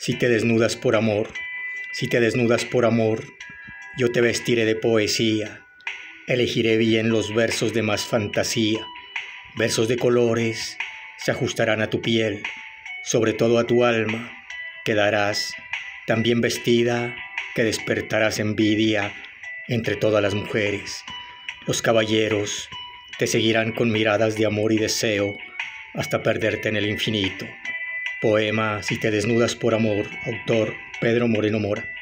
Si te desnudas por amor, si te desnudas por amor, yo te vestiré de poesía, elegiré bien los versos de más fantasía, versos de colores, se ajustarán a tu piel, sobre todo a tu alma, quedarás tan bien vestida que despertarás envidia entre todas las mujeres. Los caballeros te seguirán con miradas de amor y deseo hasta perderte en el infinito. Poema Si te desnudas por amor, autor Pedro Moreno Mora.